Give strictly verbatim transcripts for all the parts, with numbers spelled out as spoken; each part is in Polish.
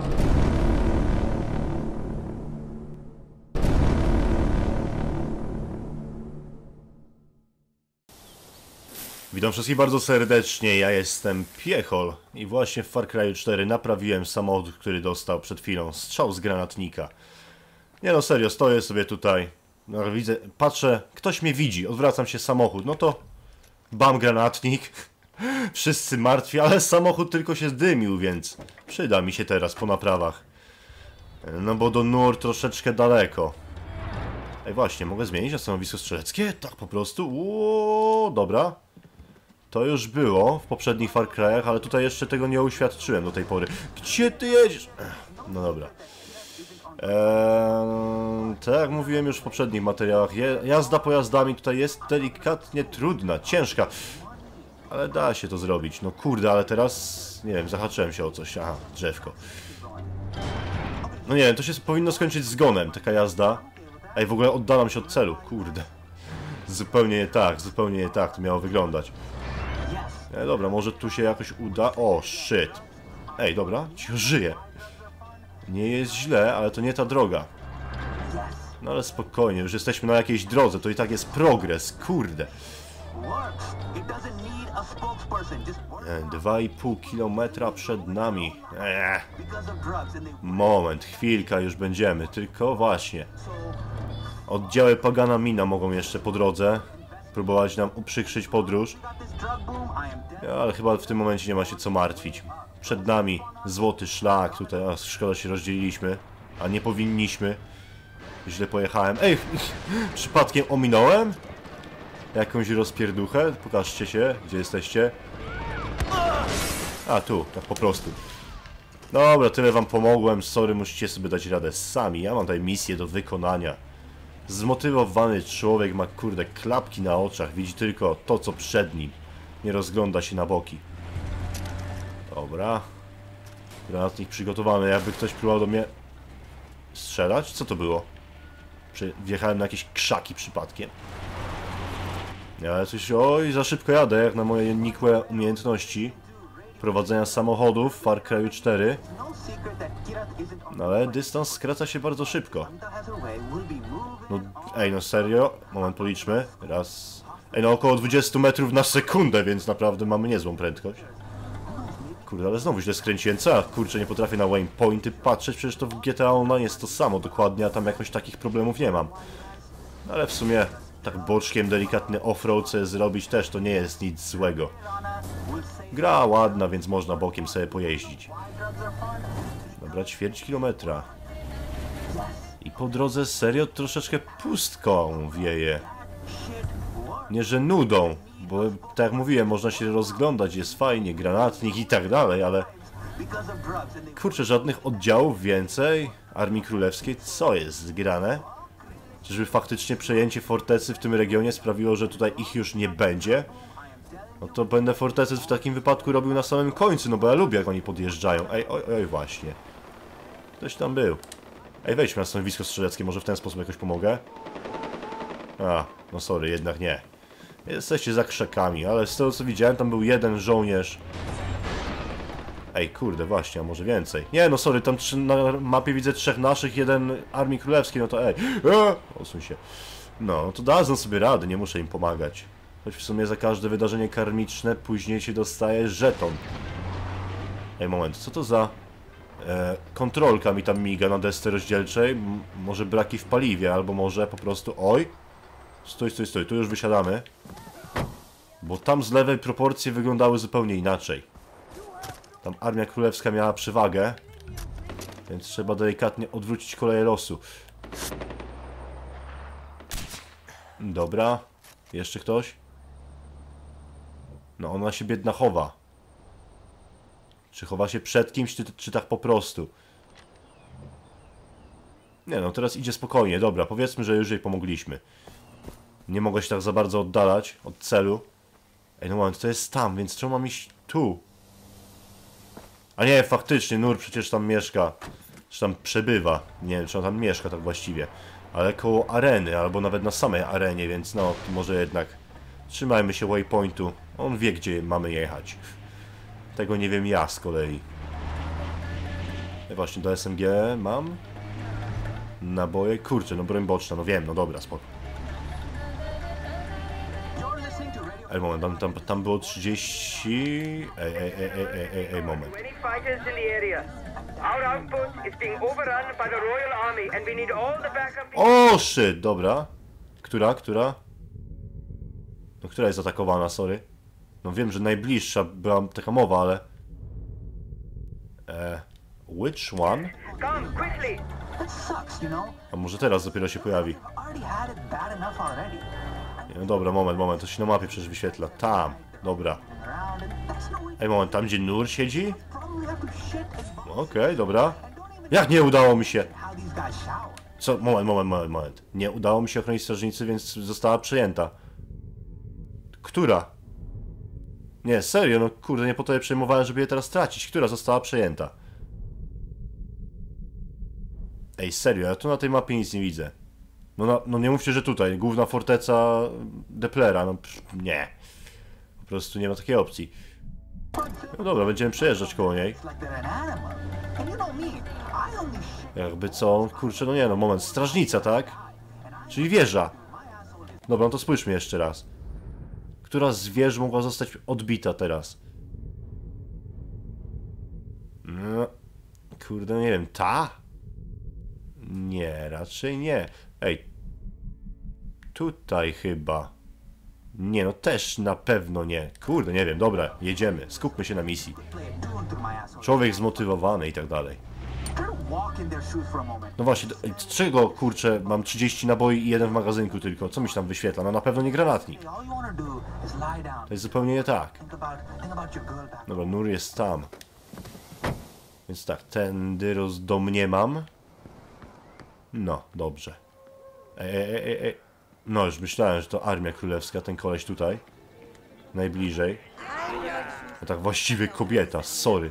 Witam wszystkich bardzo serdecznie, ja jestem Piechol i właśnie w Far Cry cztery naprawiłem samochód, który dostał przed chwilą strzał z granatnika. Nie no serio, stoję sobie tutaj, no, widzę, patrzę, ktoś mnie widzi, odwracam się samochód, no to bam granatnik, wszyscy martwi, ale samochód tylko się zdymił, więc przyda mi się teraz po naprawach. No bo do Nur troszeczkę daleko. Ej właśnie, mogę zmienić na stanowisko strzeleckie? Tak po prostu? Uuu, dobra. To już było w poprzednich Far Cry'ach, ale tutaj jeszcze tego nie uświadczyłem do tej pory. Gdzie ty jedziesz? No dobra. Eee, tak jak mówiłem już w poprzednich materiałach, je, jazda pojazdami tutaj jest delikatnie trudna, ciężka. Ale da się to zrobić. No kurde, ale teraz, nie wiem, zahaczyłem się o coś. Aha, drzewko. No nie wiem, to się powinno skończyć zgonem, taka jazda. Ej, w ogóle oddalam się od celu, kurde. Zupełnie nie tak, zupełnie nie tak to miało wyglądać. E, dobra, może tu się jakoś uda. O, shit. Ej, dobra, cicho, żyje. Nie jest źle, ale to nie ta droga. No ale spokojnie, już jesteśmy na jakiejś drodze, to i tak jest progres, kurde. E, Dwa i pół kilometra przed nami. Eee. Moment, chwilka, już będziemy, tylko właśnie. Oddziały Pagana Mina mogą jeszcze po drodze próbować nam uprzykrzyć podróż. Ale chyba w tym momencie nie ma się co martwić. Przed nami złoty szlak. Tutaj, a szkoda się rozdzieliliśmy. A nie powinniśmy. Źle pojechałem. Ej, przypadkiem ominąłem? Jakąś rozpierduchę? Pokażcie się, gdzie jesteście. A, tu, tak po prostu. Dobra, tyle wam pomogłem. Sorry, musicie sobie dać radę sami. Ja mam tutaj misję do wykonania. Zmotywowany człowiek ma, kurde, klapki na oczach. Widzi tylko to, co przed nim. Nie rozgląda się na boki. Dobra. Granatnik przygotowany. Jakby ktoś próbował do mnie strzelać? Co to było? Wjechałem na jakieś krzaki przypadkiem. Ja coś... Oj, za szybko jadę, jak na moje nikłe umiejętności prowadzenia samochodów w Far Cry cztery. No ale dystans skraca się bardzo szybko. No, ej, no serio? Moment, policzmy. Raz... Ej, no około dwadzieścia metrów na sekundę, więc naprawdę mamy niezłą prędkość. Kurde, ale znowu źle skręciłem. Co ja, kurczę, nie potrafię na waypointy patrzeć? Przecież to w G T A Online jest to samo dokładnie, a tam jakoś takich problemów nie mam. Ale w sumie tak boczkiem delikatny offroad sobie zrobić też to nie jest nic złego. Gra ładna, więc można bokiem sobie pojeździć. Dobra, ćwierć kilometra. I po drodze serio troszeczkę pustką wieje. Nie, że nudą, bo tak jak mówiłem, można się rozglądać, jest fajnie, granatnik i tak dalej, ale... Kurczę, żadnych oddziałów więcej? Armii Królewskiej? Co jest grane? Czyżby faktycznie przejęcie fortecy w tym regionie sprawiło, że tutaj ich już nie będzie? No to będę fortecy w takim wypadku robił na samym końcu, no bo ja lubię, jak oni podjeżdżają. Ej, oj, oj, właśnie. Ktoś tam był. Ej, wejdźmy na stanowisko strzeleckie, może w ten sposób jakoś pomogę? A, no sorry, jednak nie. Jesteście za krzakami, ale z tego co widziałem, tam był jeden żołnierz. Ej, kurde, właśnie, a może więcej. Nie, no sorry, tam trzy, na mapie widzę trzech naszych, jeden Armii Królewskiej, no to ej. Eee, osuń się. No, to dadzą sobie radę, nie muszę im pomagać. Choć w sumie za każde wydarzenie karmiczne później się dostaje żeton. Ej, moment, co to za... E, kontrolka mi tam miga na desce rozdzielczej. M może braki w paliwie, albo może po prostu... Oj! Stój, stój, stój, tu już wysiadamy. Bo tam z lewej proporcje wyglądały zupełnie inaczej. Tam Armia Królewska miała przewagę. Więc trzeba delikatnie odwrócić koleje losu. Dobra. Jeszcze ktoś? No ona się biedna chowa. Czy chowa się przed kimś, czy, czy tak po prostu? Nie no, teraz idzie spokojnie. Dobra, powiedzmy, że już jej pomogliśmy. Nie mogę się tak za bardzo oddalać od celu. Ej, no moment, to jest tam, więc czemu mam iść tu? A nie, faktycznie, Nur przecież tam mieszka. Czy tam przebywa. Nie wiem, czy on tam mieszka tak właściwie. Ale koło areny, albo nawet na samej arenie, więc no, może jednak trzymajmy się waypointu. On wie, gdzie mamy jechać. Tego nie wiem ja z kolei. Ja właśnie do S M G mam. Naboje. Kurczę, no broń boczna, no wiem, no dobra, spoko. Ej, moment, tam, tam, tam było trzydzieści... Ej, ej, ej, ej, ej, ej, ej, moment. O, shit, dobra. Która, która? No, która jest atakowana, sorry. No wiem, że najbliższa była taka mowa, ale... E, which one? A może teraz dopiero się pojawi? No dobra, moment, moment, to się na mapie przecież wyświetla. Tam, dobra. Ej, moment, tam gdzie Nur siedzi? Okej, okay, dobra. Jak nie udało mi się? Co? Moment, moment, moment, moment. Nie udało mi się ochronić strażnicy, więc została przejęta. Która? Nie, serio, no kurde, nie po to je przejmowałem, żeby je teraz stracić. Która została przejęta? Ej, serio, ja tu na tej mapie nic nie widzę. No, no, no nie mówcie, że tutaj, główna forteca Deplera, no pff, nie. Po prostu nie ma takiej opcji. No dobra, będziemy przejeżdżać koło niej. Jakby co? Kurczę, no nie no, moment, strażnica, tak? Czyli wieża. Dobra, no to spójrzmy jeszcze raz. Która z wież mogła zostać odbita teraz? No, kurde, nie wiem, ta? Nie, raczej nie. Ej, tutaj chyba. Nie, no też na pewno nie. Kurde, nie wiem, dobra, jedziemy. Skupmy się na misji. Człowiek zmotywowany i tak dalej. No właśnie, z czego, kurczę, mam trzydzieści naboi i jeden w magazynku tylko? Co mi się tam wyświetla? No na pewno nie granatnik. To jest zupełnie nie tak. Dobra, Nur jest tam. Więc tak, tędy rozdomniemam. No, dobrze. Ej, ej, ej, ej. No, już myślałem, że to Armia Królewska, ten koleś tutaj. Najbliżej. A tak właściwie kobieta, sorry.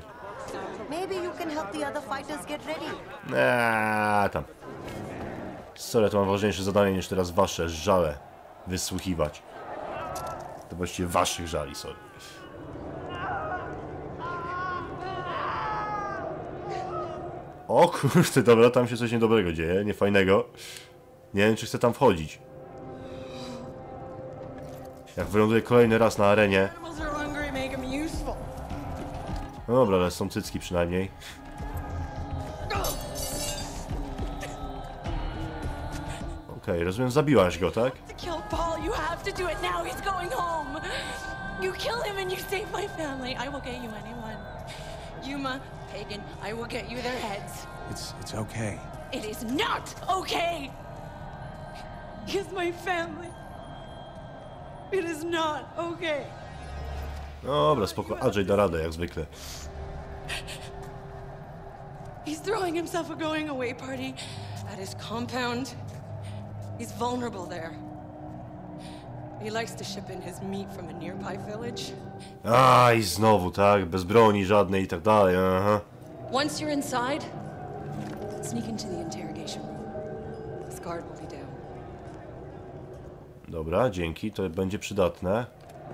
Eee, tam. Sorry, to mam ważniejsze zadanie niż teraz wasze żale wysłuchiwać. To właściwie waszych żali, sorry. O kurde, dobra, tam się coś niedobrego dzieje, niefajnego. Nie wiem, czy chcę tam wchodzić. Jak wyląduję kolejny raz na arenie. No dobra, ale są cycki przynajmniej. Okej, okay, rozumiem, zabiłaś go, tak? Yuma, Pagan, I will get you their heads. It's it's okay. It is not okay! He's my family. It is not okay. Dobra, spoko, Andrzej da radę, jak zwykle. He's throwing himself a going away party at his compound. He's vulnerable there. He likes to ship in his meat from a nearby village. A i znowu, tak? Bez broni żadnej i tak dalej, aha. Once you're inside, sneak into the interrogation room. This guard will be down. Dobra, dzięki, to będzie przydatne.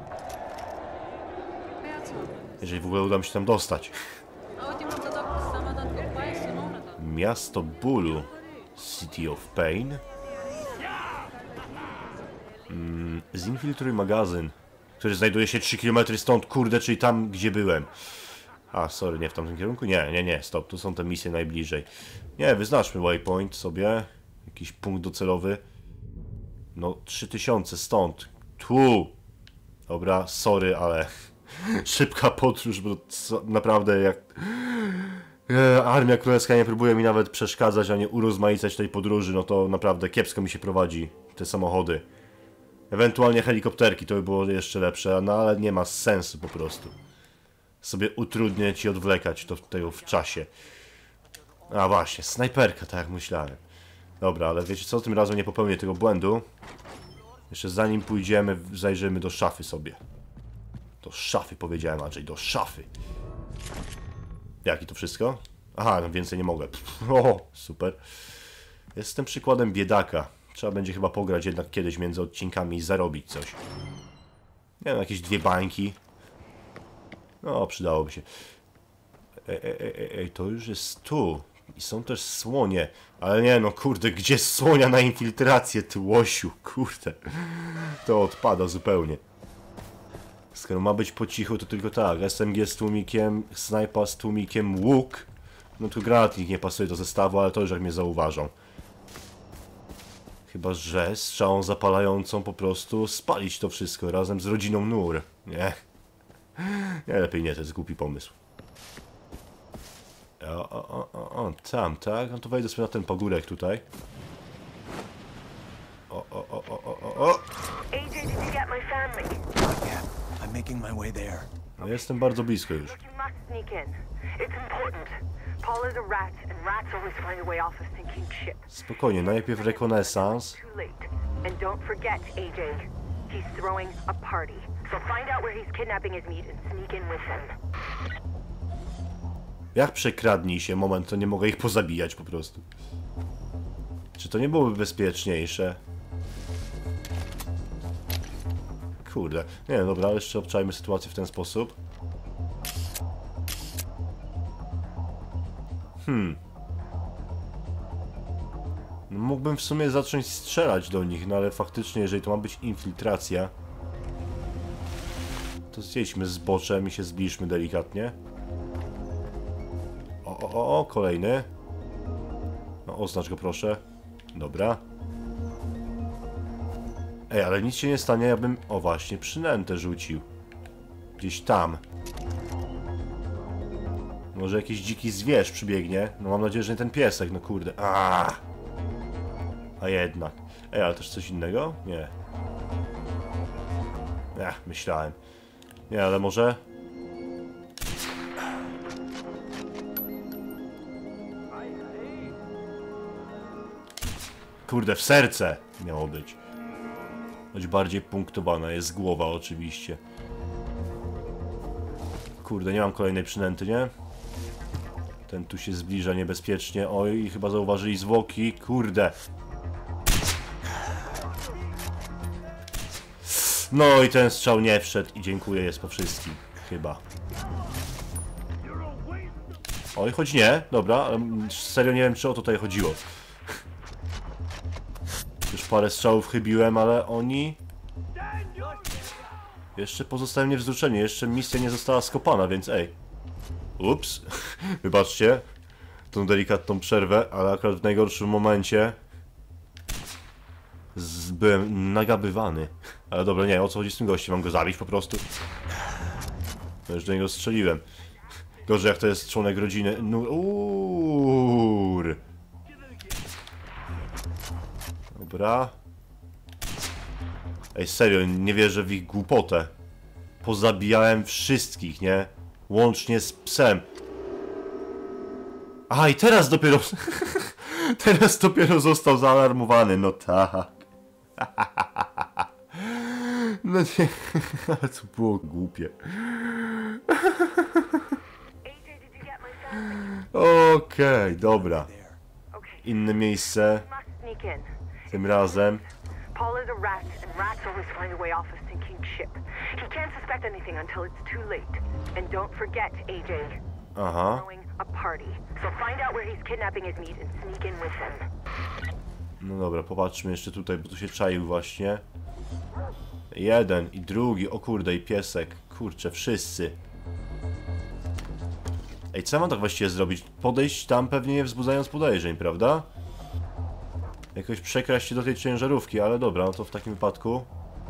Jeżeli w ogóle uda mi się tam dostać. Miasto bólu. City of Pain. Mm, zinfiltruj magazyn, który znajduje się trzy kilometry stąd, kurde, czyli tam, gdzie byłem. A, sorry, nie w tamtym kierunku? Nie, nie, nie, stop, tu są te misje najbliżej. Nie, wyznaczmy waypoint sobie. Jakiś punkt docelowy. No, trzy tysiące stąd. Tu! Dobra, sorry, ale szybka podróż, bo co, naprawdę jak... E, Armia Królewska nie próbuje mi nawet przeszkadzać, ani urozmaicać tej podróży, no to naprawdę kiepsko mi się prowadzi te samochody. Ewentualnie helikopterki, to by było jeszcze lepsze, no ale nie ma sensu po prostu. Sobie utrudniać i odwlekać to tego w czasie. A właśnie, snajperka, tak jak myślałem. Dobra, ale wiecie co, tym razem nie popełnię tego błędu. Jeszcze zanim pójdziemy, zajrzymy do szafy sobie. Do szafy powiedziałem, Andrzej, do szafy. Jaki to wszystko? Aha, no więcej nie mogę. Pff, o, super. Jestem przykładem biedaka. Trzeba będzie chyba pograć jednak kiedyś między odcinkami i zarobić coś. Nie wiem, jakieś dwie bańki. No, przydałoby się. Ej, ej, ej, ej, to już jest tu. I są też słonie. Ale nie, no kurde, gdzie słonia na infiltrację, ty łosiu, kurde. To odpada zupełnie. Skoro ma być po cichu, to tylko tak. S M G z tłumikiem, snajpa z tłumikiem, łuk. No tu granatnik nie pasuje do zestawu, ale to już jak mnie zauważą. Chyba że strzałą zapalającą po prostu spalić to wszystko razem z rodziną Nur. Nie. Nie, lepiej nie, to jest głupi pomysł. O, o, o, o, o, tam, tak? No to wejdę sobie na ten pagórek tutaj. O, o, o, o, o, o. A J, did you get my family? Yeah, I'm making my way there. No jestem bardzo blisko już. Look, you must sneak in. It's important. Paul is a rat, and rats always find a way off a sinking ship. Spokojnie, najpierw rekonesans. Too late. And don't forget, A J, he's throwing a party. So find out where he's kidnapping his meat and sneak in with him. Jak przekradnij się, moment, to nie mogę ich pozabijać po prostu. Czy to nie byłoby bezpieczniejsze? Kurde. Nie, dobra, ale jeszcze obczajmy sytuację w ten sposób. Hmm. No, mógłbym w sumie zacząć strzelać do nich, no ale faktycznie, jeżeli to ma być infiltracja, to zjedźmy zboczem i się zbliżmy delikatnie. O, o, o, o, kolejny. No, oznacz go proszę. Dobra. Ej, ale nic się nie stanie, ja bym... O właśnie, przynętę rzucił. Gdzieś tam. Może jakiś dziki zwierz przybiegnie. No mam nadzieję, że nie ten piesek, no kurde. Aaaa! A jednak. Ej, ale też coś innego? Nie. Ech, myślałem. Nie, ale może... Kurde, w serce miało być. Choć bardziej punktowana jest głowa oczywiście. Kurde, nie mam kolejnej przynęty, nie? Ten tu się zbliża niebezpiecznie. Oj, chyba zauważyli zwłoki. Kurde. No i ten strzał nie wszedł i dziękuję, jest po wszystkim. Chyba. Oj, choć nie. Dobra, ale serio nie wiem, czy o to tutaj chodziło. Już parę strzałów chybiłem, ale oni... Jeszcze pozostałem niewzruszeni, jeszcze misja nie została skopana, więc ej. Ups, wybaczcie tą delikatną przerwę, ale akurat w najgorszym momencie z... byłem nagabywany. Ale dobra, nie, o co chodzi z tym gościem? Mam go zabić po prostu? No już do niego strzeliłem. Gorzej jak to jest członek rodziny... Nur. Dobra. Ej, serio, nie wierzę w ich głupotę. Pozabijałem wszystkich, nie? Łącznie z psem. A i teraz dopiero... teraz dopiero został zaalarmowany, no tak. No nie, ale to było głupie. Okej, okay, dobra. Inne miejsce. Tym razem. Paul is a rat, and rats always find a way off a sinking ship. He can't suspect anything until it's too late. And don't forget, A J, Aha. throwing a party. So find out where he's kidnapping his meat and sneak in with him. No dobra, popatrzmy jeszcze tutaj, bo tu się czaił właśnie. Jeden i drugi, o kurde, i piesek. Kurczę, wszyscy. Ej, co mam tak właściwie zrobić? Podejść tam pewnie nie wzbudzając podejrzeń, prawda? Jakoś przekraść się do tej ciężarówki, ale dobra, no to w takim wypadku...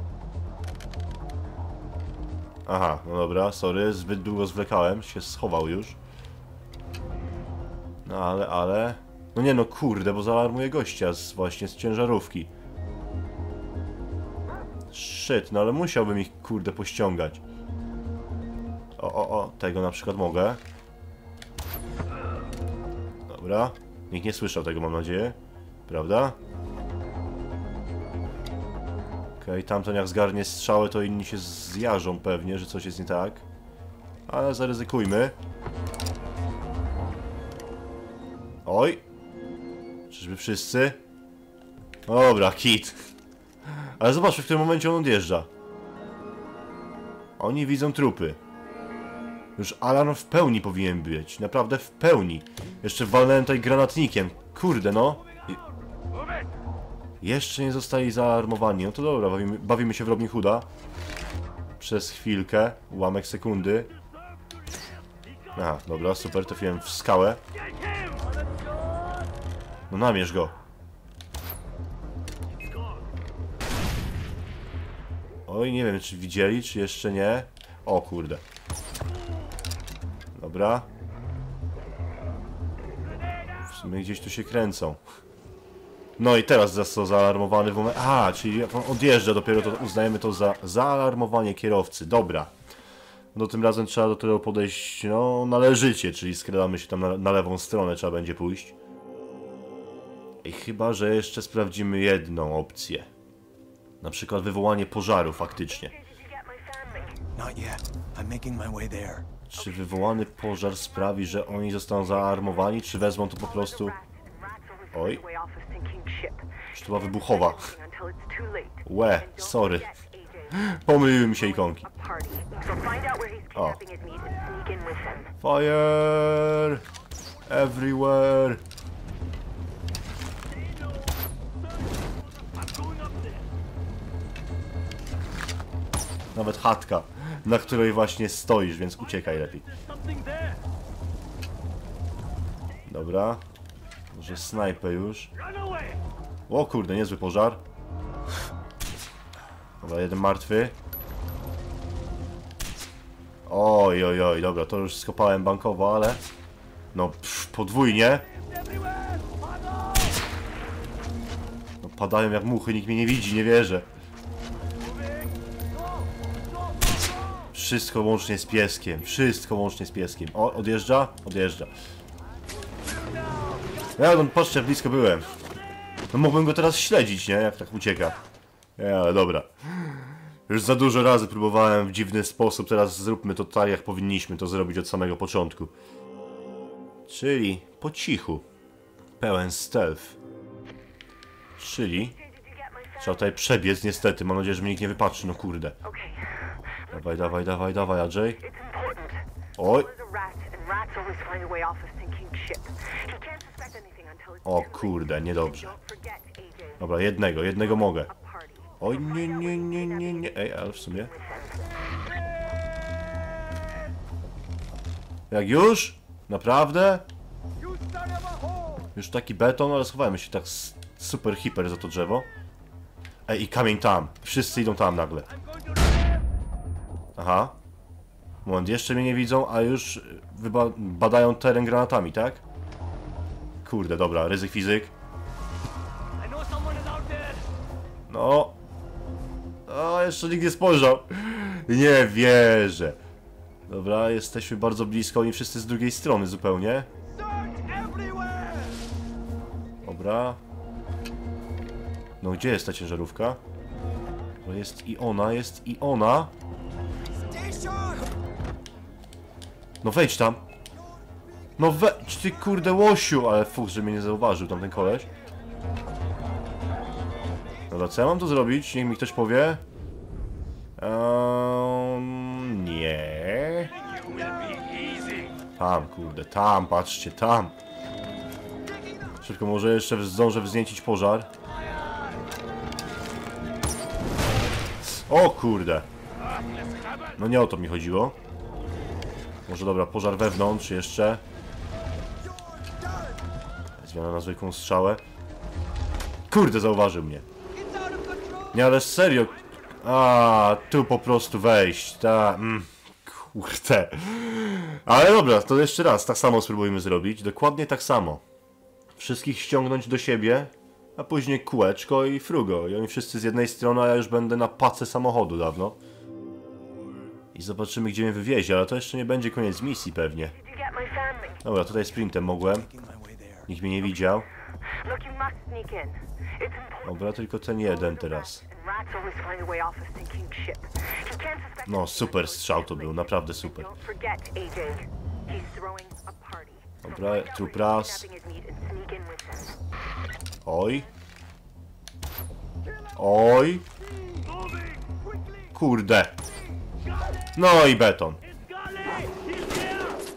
Aha, no dobra, sorry, zbyt długo zwlekałem, się schował już. No ale, ale... No nie no, kurde, bo zaalarmuję gościa z, właśnie z ciężarówki. Shit, no ale musiałbym ich, kurde, pościągać. O, o, o, tego na przykład mogę. Dobra, nikt nie słyszał tego, mam nadzieję. Prawda? Okej, okay, tamten jak zgarnie strzały, to inni się zjażą pewnie, że coś jest nie tak. Ale zaryzykujmy. Oj! Czyżby wszyscy? Dobra, kit. Ale zobacz, w którym momencie on odjeżdża. Oni widzą trupy. Już alarm w pełni powinien być. Naprawdę w pełni. Jeszcze walnąłem tutaj granatnikiem. Kurde no. I... Jeszcze nie zostali zaalarmowani. No to dobra, bawimy, bawimy się w Robin Hooda. Przez chwilkę. Ułamek sekundy. Aha, dobra, super. Trafiłem w skałę. No namierz go. Oj, nie wiem, czy widzieli, czy jeszcze nie. O kurde. Dobra. W sumie gdzieś tu się kręcą. No i teraz został zaalarmowany w momencie... A, czyli jak on odjeżdża dopiero, to uznajemy to za zaalarmowanie kierowcy. Dobra. No tym razem trzeba do tego podejść, no, należycie, czyli skradamy się tam na, na lewą stronę, trzeba będzie pójść. I chyba, że jeszcze sprawdzimy jedną opcję. Na przykład wywołanie pożaru faktycznie. Not yet. I'm making my way there. Czy wywołany pożar sprawi, że oni zostaną zaalarmowani, czy wezmą to po prostu... Oj. Czy to była wybuchowa? Łe, sorry. Pomyliły mi się ikonki. O. Fire! Everywhere! Nawet chatka, na której właśnie stoisz, więc uciekaj lepiej. Dobra. Może snajpę już. O kurde, niezły pożar. Dobra, jeden martwy. Oj, oj, oj, dobra, to już skopałem bankowo, ale... No, pff, podwójnie. No, padają jak muchy, nikt mnie nie widzi, nie wierzę. Wszystko łącznie z pieskiem, wszystko łącznie z pieskiem. O, odjeżdża? Odjeżdża. Ja, no patrzcie, jak blisko byłem. No mógłbym go teraz śledzić, nie? Jak tak ucieka. Ja, ale dobra. Już za dużo razy próbowałem w dziwny sposób, teraz zróbmy to tak, jak powinniśmy to zrobić od samego początku. Czyli po cichu. Pełen stealth. Czyli... Trzeba tutaj przebiec niestety, mam nadzieję, że mnie nikt nie wypatrzy, no kurde. Dawaj, dawaj, dawaj, dawaj, Andrzej. Oj. O kurde, niedobrze. Dobra, jednego, jednego mogę. Oj, nie, nie, nie, nie, nie. Ej, ale w sumie... Jak już? Naprawdę? Już taki beton, ale schowajmy się tak super hiper za to drzewo. Ej, i kamień tam. Wszyscy idą tam nagle. Aha. Moment, jeszcze mnie nie widzą, a już badają teren granatami, tak? Kurde, dobra, ryzyk fizyk. No. O, jeszcze nikt nie spojrzał. Nie wierzę. Dobra, jesteśmy bardzo blisko, oni wszyscy z drugiej strony zupełnie. Dobra. No gdzie jest ta ciężarówka? To jest i ona, jest i ona. No wejdź tam. No wejdź ty kurde łosiu. Ale fuch, że mnie nie zauważył tamten koleś. Dobra, co ja mam to zrobić? Niech mi ktoś powie. Um, nie. Tam kurde, tam, patrzcie, tam. Szybko, może jeszcze zdążę wzniecić pożar. O kurde. No nie o to mi chodziło. Może dobra, pożar wewnątrz jeszcze. Zmiana na zwykłą strzałę. Kurde, zauważył mnie. Nie, ale serio. A, tu po prostu wejść. Ta, mm, kurde. Ale dobra, to jeszcze raz, tak samo spróbujmy zrobić. Dokładnie tak samo. Wszystkich ściągnąć do siebie, a później kółeczko i frugo. I oni wszyscy z jednej strony, a ja już będę na pace samochodu dawno. I zobaczymy, gdzie mnie wywiezie, ale to jeszcze nie będzie koniec misji pewnie. Dobra, tutaj sprintem mogłem. Nikt mnie nie widział. Dobra, tylko ten jeden teraz. No, super strzał to był, naprawdę super. Dobra, trup raz. Oj. Oj. Kurde. No i beton.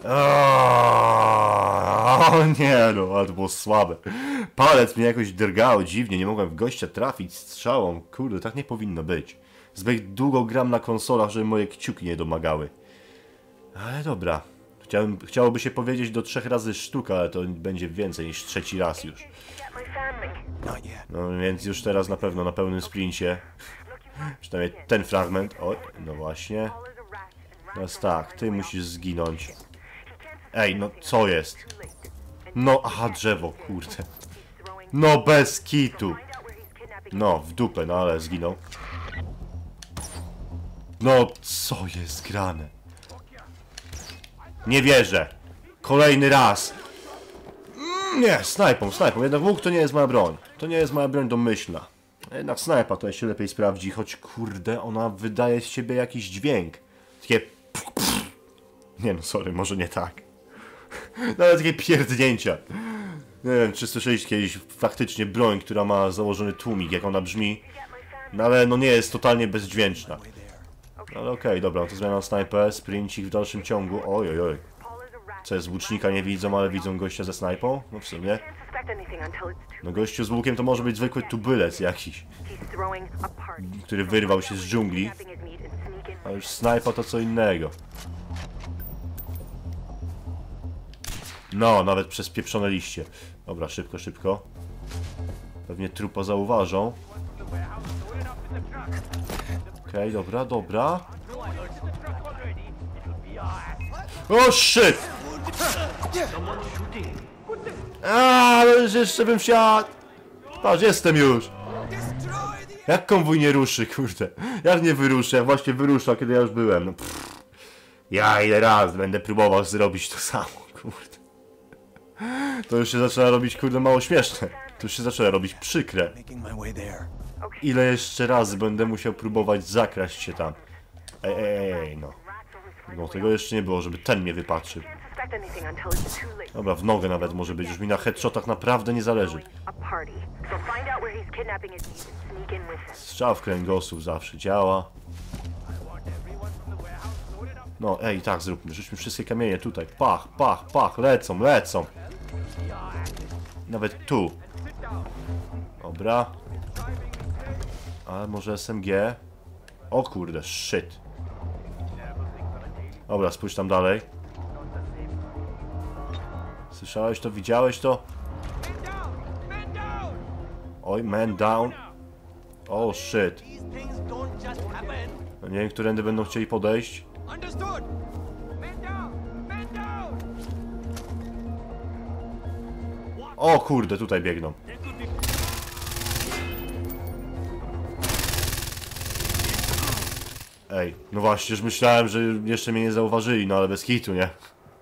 O nie no, ale to było słabe. Palec mnie jakoś drgał dziwnie, nie mogłem w gościa trafić strzałą. Kurde, tak nie powinno być. Zbyt długo gram na konsolach, żeby moje kciuki nie domagały. Ale dobra. Chciałem, chciałoby się powiedzieć do trzech razy sztuka, ale to będzie więcej niż trzeci raz już. Not yet. No więc już teraz na pewno na pełnym sprincie. Przynajmniej ten fragment. O, no właśnie. Teraz tak, ty musisz zginąć. Ej, no co jest? No, aha, drzewo, kurde. No bez kitu. No, w dupę, no ale zginął. No, co jest grane? Nie wierzę. Kolejny raz. Mm, nie, snajpą, snajpą. Jednak łuk to nie jest moja broń. To nie jest moja broń domyślna. Jednak snajpa to się lepiej sprawdzi, choć kurde, ona wydaje z siebie jakiś dźwięk. Takie... Nie no, sorry, może nie tak. Nawet takie pierdnięcia. Nie wiem, czy słyszeliście kiedyś faktycznie broń, która ma założony tłumik, jak ona brzmi. No ale no nie jest totalnie bezdźwięczna. Ale okej, okay, dobra, to zmiana na snajpę, sprincik w dalszym ciągu. Oj, oj, oj. Co jest, z łucznika nie widzą, ale widzą gościa ze snajpą? No w sumie. No gościu z łukiem to może być zwykły tubylec jakiś, który wyrwał się z dżungli. A już snajpa to co innego. No, nawet przez pieprzone liście. Dobra, szybko, szybko. Pewnie trupa zauważą. Okej, okay, dobra, dobra. O, shit! Aaa, ale już jeszcze bym wsiadł. Patrz, jestem już. Jak konwój nie ruszy, kurde. Jak nie wyruszę, jak właśnie wyrusza, kiedy ja już byłem. No, pff. Ja ile razy będę próbował zrobić to samo, kurde. To już się zaczyna robić, kurde, mało śmieszne. To już się zaczyna robić przykre. Making my way there. Ile jeszcze razy będę musiał próbować zakraść się tam. Ej, ej, ej, no. No tego jeszcze nie było, żeby ten mnie wypatrzył. Dobra, w nogę nawet może być, już mi na headshotach naprawdę nie zależy. Strzał w kręgosłup zawsze działa. No, ej, tak zróbmy, rzućmy wszystkie kamienie tutaj. Pach, pach, pach, lecą, lecą. Nawet tu. Dobra. Ale może S M G? O kurde, shit. Dobra, spójrz tam dalej. Słyszałeś to? Widziałeś to? Oj, man down. Oh shit. No nie wiem, którędy będą chcieli podejść. O kurde, tutaj biegną. Ej, no właśnie, już myślałem, że jeszcze mnie nie zauważyli, no ale bez kitu, nie?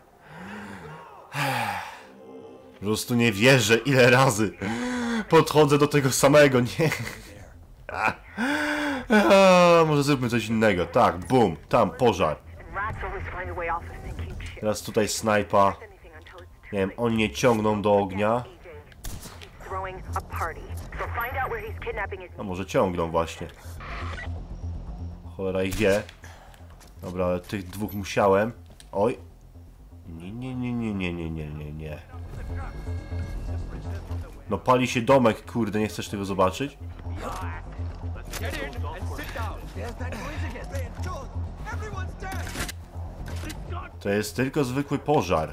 Po prostu nie wierzę, ile razy podchodzę do tego samego, nie? A, a, może zróbmy coś innego. Tak, bum, tam pożar. Teraz tutaj snajpa. Nie wiem, oni nie ciągną do ognia. A może ciągną właśnie. Cholera ich wie. Dobra, ale tych dwóch musiałem. Oj. Nie, nie, nie, nie, nie, nie, nie, nie, nie. No pali się domek, kurde, nie chcesz tego zobaczyć? To jest tylko zwykły pożar.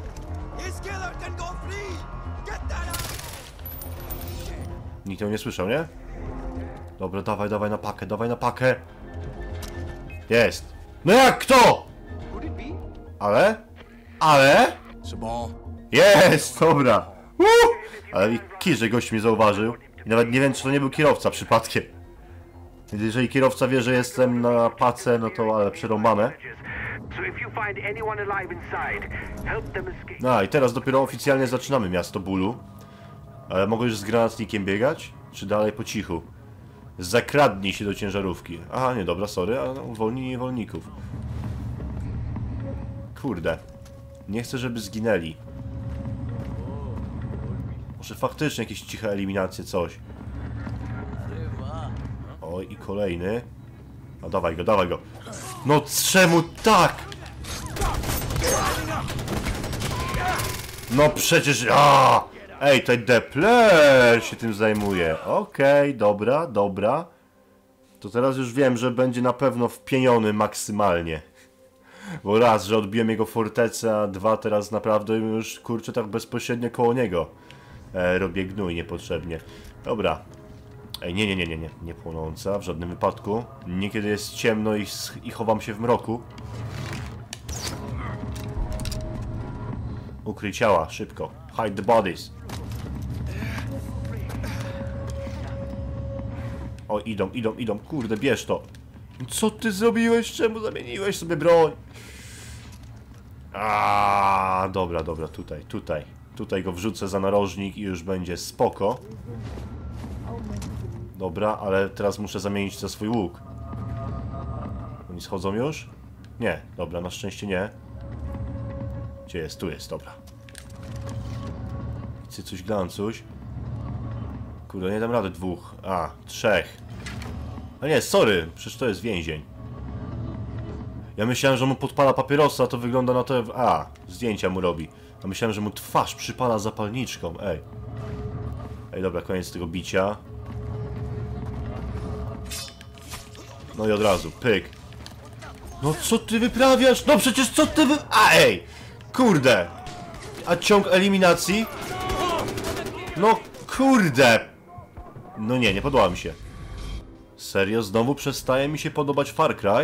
Nikt tego nie słyszał, nie? Dobra, dawaj, dawaj na pakę, dawaj na pakę. Jest. No jak kto? Ale? Ale? Jest, dobra. Uh! Ale kij, że gość mnie zauważył. I nawet nie wiem, czy to nie był kierowca przypadkiem. Jeżeli kierowca wie, że jestem na pace, no to ale przerąbane. No i teraz dopiero oficjalnie zaczynamy miasto bólu. Ale mogę już z granatnikiem biegać? Czy dalej po cichu? Zakradnij się do ciężarówki. Aha, nie, dobra, sorry, ale uwolnij niewolników. Kurde. Nie chcę, żeby zginęli. Może faktycznie jakieś ciche eliminacje, coś. Oj, i kolejny. No dawaj go, dawaj go. No czemu tak? No przecież... A! Ej, tutaj Depler się tym zajmuje. Okej, okay, dobra, dobra. To teraz już wiem, że będzie na pewno wpieniony maksymalnie. Bo raz, że odbiłem jego fortecę, a dwa, teraz naprawdę już, kurczę, tak bezpośrednio koło niego e, robię gnój niepotrzebnie. Dobra. Ej, nie, nie, nie, nie, nie, nie płonąca, w żadnym wypadku. Niekiedy jest ciemno i, i chowam się w mroku. Ukryj ciała, szybko. Hide the bodies. O, idą, idą, idą, kurde, bierz to. Co ty zrobiłeś? Czemu zamieniłeś sobie broń? A, dobra, dobra, tutaj, tutaj. Tutaj go wrzucę za narożnik i już będzie spoko. Dobra, ale teraz muszę zamienić za swój łuk. Oni schodzą już? Nie, dobra, na szczęście nie. Gdzie jest? Tu jest, dobra. Cycuś, glancuś. Kurde, nie dam rady dwóch. A, trzech. A nie, sorry, przecież to jest więzień. Ja myślałem, że mu podpala papierosa, a to wygląda na to... A, zdjęcia mu robi. A myślałem, że mu twarz przypala zapalniczką, ej. Ej, dobra, koniec tego bicia. No i od razu, pyk. No co ty wyprawiasz? No przecież co ty wy... A, ej! Kurde! A ciąg eliminacji? No kurde! No nie, nie podoba mi się. Serio? Znowu przestaje mi się podobać Far Cry?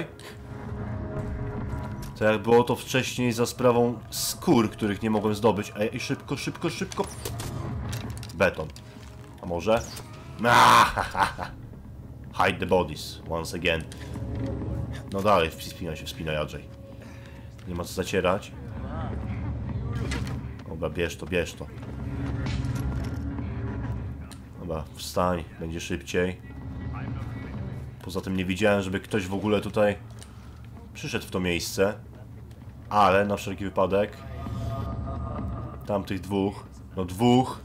Tak jak było to wcześniej za sprawą skór, których nie mogłem zdobyć. Ej, ej, szybko, szybko, szybko. Beton. A może? Ah, hide the bodies, once again. No dalej, wspinaj się, wspinaj, Andrzej. Nie ma co zacierać. Dobra, bierz to, bierz to. Dobra, wstań, będzie szybciej. Poza tym nie widziałem, żeby ktoś w ogóle tutaj przyszedł w to miejsce. Ale na wszelki wypadek tamtych dwóch, no dwóch.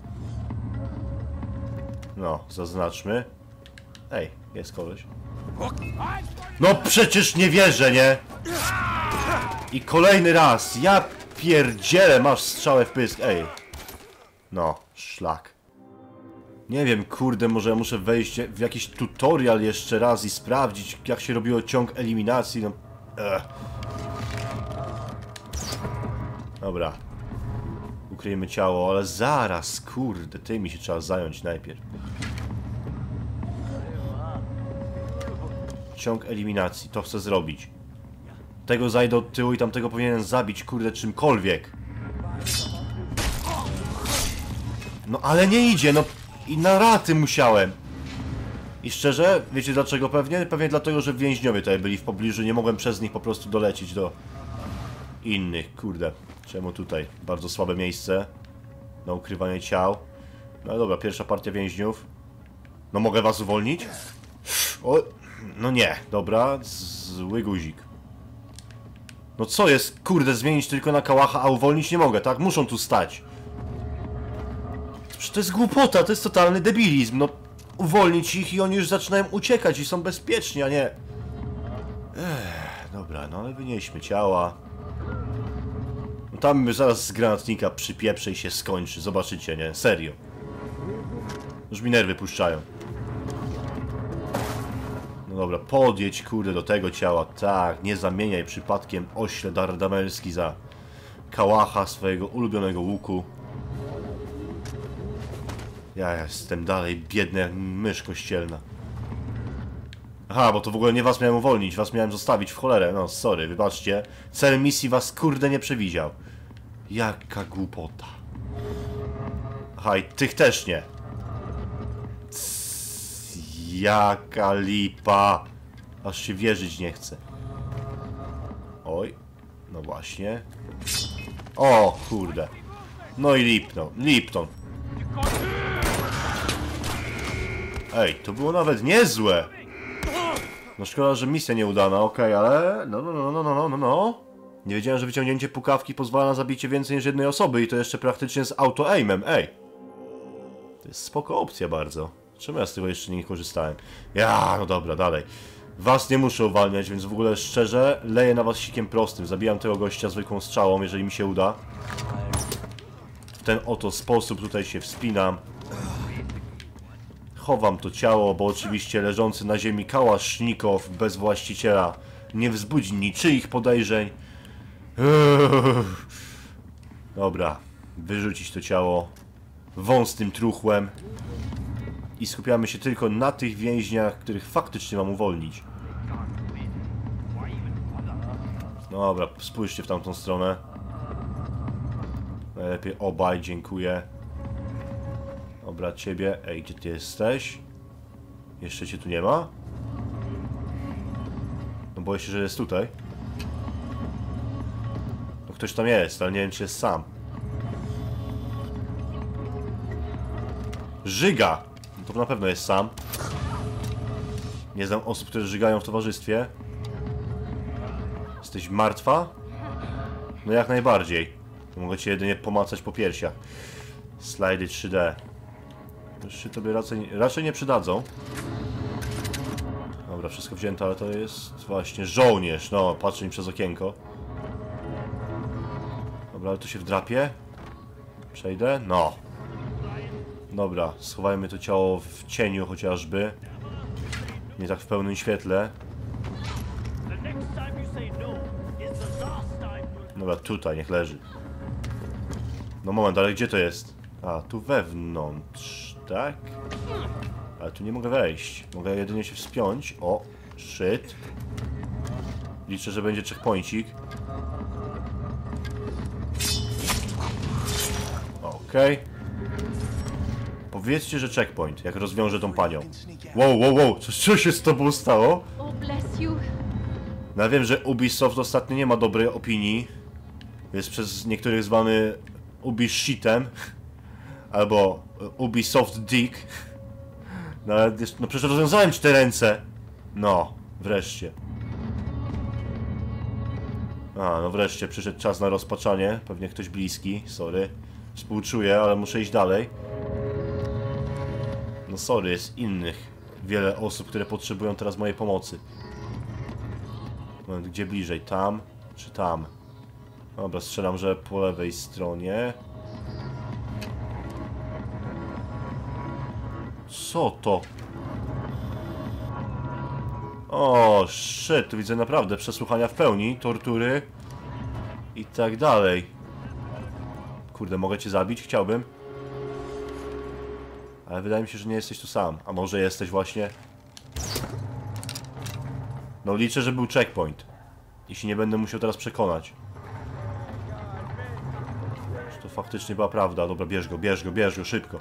No, zaznaczmy. Ej, jest koleś. No przecież nie wierzę, nie? I kolejny raz, ja pierdzielę, masz strzałę w pysk, ej. No, szlak. Nie wiem, kurde, może ja muszę wejść w jakiś tutorial jeszcze raz i sprawdzić, jak się robiło ciąg eliminacji, no... Ech. Dobra. Ukryjemy ciało, ale zaraz, kurde, tymi się trzeba zająć najpierw. Ciąg eliminacji, to chcę zrobić. Tego zajdę od tyłu i tamtego powinienem zabić, kurde, czymkolwiek. No ale nie idzie, no i na raty musiałem. I szczerze, wiecie dlaczego pewnie? Pewnie dlatego, że więźniowie tutaj byli w pobliżu, nie mogłem przez nich po prostu dolecieć do innych, kurde. Czemu tutaj? Bardzo słabe miejsce na ukrywanie ciał. No dobra, pierwsza partia więźniów. No mogę was uwolnić? O, no nie, dobra, zły guzik. No co jest, kurde, zmienić tylko na kałacha, a uwolnić nie mogę, tak? Muszą tu stać. Przecież to jest głupota, to jest totalny debilizm, no. Uwolnić ich i oni już zaczynają uciekać i są bezpieczni, a nie... Ech, dobra, no ale wynieśmy ciała. No tam zaraz z granatnika przypieprze i się skończy, zobaczycie, nie? Serio. Już mi nerwy puszczają. No dobra, podjedź, kurde, do tego ciała. Tak, nie zamieniaj przypadkiem ośle dardamelski za kałacha swojego ulubionego łuku. Ja jestem dalej biedny jak mysz kościelna. Aha, bo to w ogóle nie was miałem uwolnić, was miałem zostawić w cholerę. No, sorry, wybaczcie. Cel misji was, kurde, nie przewidział. Jaka głupota. Aha, i tych też nie. Css, jaka lipa. Aż się wierzyć nie chce. Oj, no właśnie. O, kurde. No i Lipton, Lipton. Ej, to było nawet niezłe. No szkoda, że misja nieudana, okej, okay, ale... No, no, no, no, no, no, no. Nie wiedziałem, że wyciągnięcie pukawki pozwala na zabicie więcej niż jednej osoby i to jeszcze praktycznie z auto-aimem, ej. To jest spoko opcja bardzo. Czemu ja z tego jeszcze nie korzystałem? Ja, no dobra, dalej. Was nie muszę uwalniać, więc w ogóle szczerze leję na was sikiem prostym. Zabijam tego gościa zwykłą strzałą, jeżeli mi się uda. w ten oto sposób tutaj się wspinam. Chowam to ciało, bo oczywiście leżący na ziemi kałasznikow bez właściciela nie wzbudzi niczyich podejrzeń. Dobra, wyrzucić to ciało wąskim truchłem i skupiamy się tylko na tych więźniach, których faktycznie mam uwolnić. Dobra, spójrzcie w tamtą stronę. Najlepiej obaj, dziękuję. Dobra, ciebie. Ej, gdzie ty jesteś? Jeszcze cię tu nie ma? No boję się, że jest tutaj. No ktoś tam jest, ale nie wiem, czy jest sam. Żyga! No to na pewno jest sam. Nie znam osób, które żygają w towarzystwie. Jesteś martwa? No jak najbardziej. Mogę cię jedynie pomacać po piersiach. Slajdy trzy D. Już się tobie raczej, raczej nie przydadzą. Dobra, wszystko wzięte, ale to jest właśnie żołnierz. No, patrzy mi przez okienko. Dobra, ale tu się wdrapie. Przejdę? No. Dobra, schowajmy to ciało w cieniu chociażby. Nie tak w pełnym świetle. Dobra, tutaj niech leży. No moment, ale gdzie to jest? A, tu wewnątrz, tak? Ale tu nie mogę wejść. Mogę jedynie się wspiąć. O, shit. Liczę, że będzie checkpointik. Okej. Okay. Powiedzcie, że checkpoint, jak rozwiążę tą panią. Wow, wow, wow, co, co się z tobą stało? Oh, bless you. No ja wiem, że Ubisoft ostatnio nie ma dobrej opinii. Jest przez niektórych zwany Ubishitem. Albo Ubisoft Dick. No ale jest, no przecież rozwiązałem ci te ręce. No, wreszcie. A, no wreszcie przyszedł czas na rozpaczanie. Pewnie ktoś bliski, sorry. Współczuję, ale muszę iść dalej. No sorry, jest innych wiele osób, które potrzebują teraz mojej pomocy. Moment, gdzie bliżej? Tam czy tam? Dobra, strzelam, że po lewej stronie. Co to? O, shit, tu widzę naprawdę przesłuchania w pełni, tortury i tak dalej. Kurde, mogę cię zabić? Chciałbym. Ale wydaje mi się, że nie jesteś tu sam. A może jesteś właśnie? No liczę, że był checkpoint. Jeśli nie będę musiał teraz przekonać. Że to faktycznie była prawda. Dobra, bierz go, bierz go, bierz go, szybko.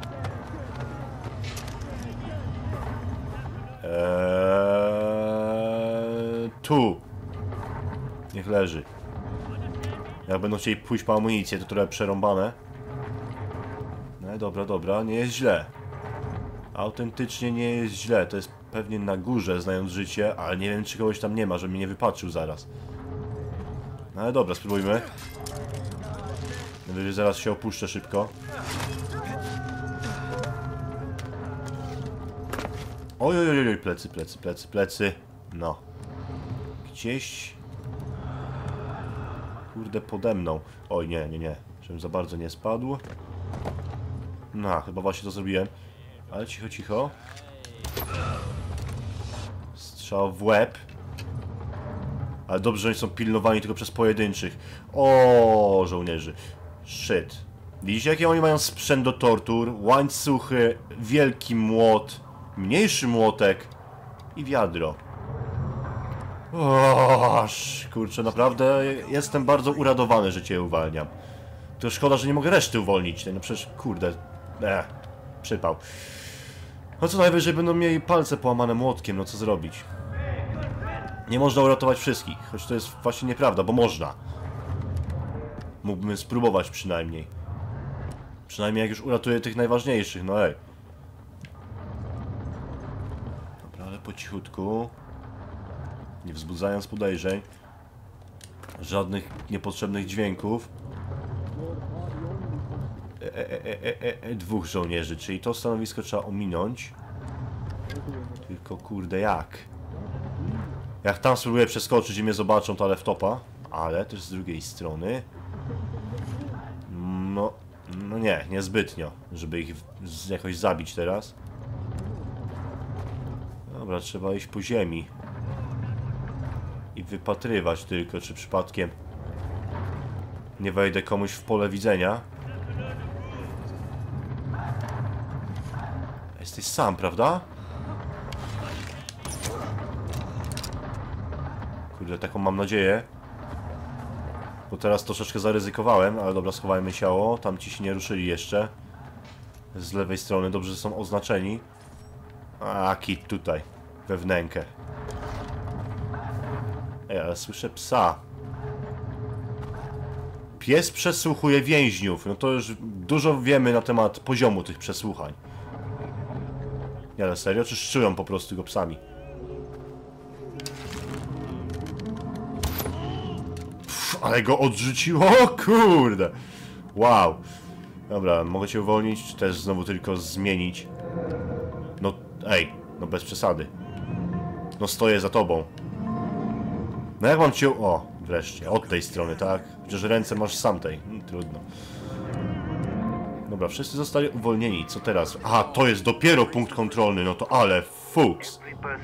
Eee, tu. Niech leży. Jak będą chcieli pójść po amunicję, to trochę przerąbane. No dobra, dobra, nie jest źle. Autentycznie nie jest źle. To jest pewnie na górze, znając życie, ale nie wiem, czy kogoś tam nie ma, żeby mnie nie wypatrzył zaraz. No ale dobra, spróbujmy. Najwyżej zaraz się opuszczę szybko. Oj, oj, oj, oj, plecy, plecy, plecy, plecy. No. Gdzieś... Kurde, pode mną. Oj, nie, nie, nie. Żebym za bardzo nie spadł. No, chyba właśnie to zrobiłem. Ale cicho, cicho. Strzał w łeb. Ale dobrze, że oni są pilnowani tylko przez pojedynczych. O, żołnierzy. Shit. Widzicie, jaki oni mają sprzęt do tortur? Łańcuchy, wielki młot, mniejszy młotek i wiadro. O, kurczę, naprawdę jestem bardzo uradowany, że cię uwalniam. To szkoda, że nie mogę reszty uwolnić. No przecież, kurde, eh, przypał. No co najwyżej będą mieli palce połamane młotkiem, no co zrobić? Nie można uratować wszystkich, choć to jest właśnie nieprawda, bo można. Mógłbym spróbować przynajmniej. Przynajmniej jak już uratuję tych najważniejszych, no ej. Dobra, ale po cichutku. Nie wzbudzając podejrzeń. Żadnych niepotrzebnych dźwięków. E, e, e, e, e, dwóch żołnierzy, czyli to stanowisko trzeba ominąć. Tylko kurde jak? Jak tam spróbuję przeskoczyć i mnie zobaczą, to ale wtopa. Ale też z drugiej strony. No, nie, niezbytnio, żeby ich z, jakoś zabić teraz. Dobra, trzeba iść po ziemi. I wypatrywać tylko, czy przypadkiem nie wejdę komuś w pole widzenia. Jesteś sam, prawda? Kurde, taką mam nadzieję. Bo teraz troszeczkę zaryzykowałem, ale dobra, schowajmy ciało. Tam ci się nie ruszyli jeszcze. Z lewej strony, dobrze, że są oznaczeni. A, kit tutaj, we wnękę. Ej, ale słyszę psa. Pies przesłuchuje więźniów. No to już dużo wiemy na temat poziomu tych przesłuchań. Nie, ale serio? Czy szczują po prostu go psami? Pff, ale go odrzuciło? O kurde! Wow. Dobra, mogę cię uwolnić, czy też znowu tylko zmienić? No, ej, no bez przesady. No stoję za tobą. No jak mam cię... O, wreszcie, od tej strony, tak? Chociaż ręce masz z tamtej. Hmm, trudno. Dobra, wszyscy zostali uwolnieni. Co teraz? Aha, to jest dopiero punkt kontrolny, no to ale fuks.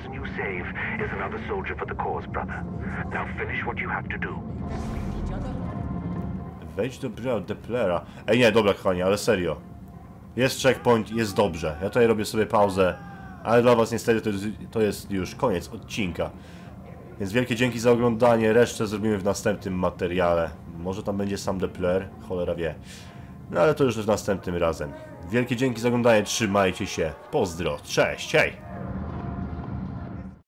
Wejdź do Deplera. Ej, nie, dobra, kochani, ale serio. Jest checkpoint, jest dobrze. Ja tutaj robię sobie pauzę, ale dla was niestety to jest, to jest już koniec odcinka. Więc wielkie dzięki za oglądanie, resztę zrobimy w następnym materiale. Może tam będzie sam Depler, cholera wie. No ale to już następnym razem. Wielkie dzięki za oglądanie, trzymajcie się, pozdro, cześć, hej!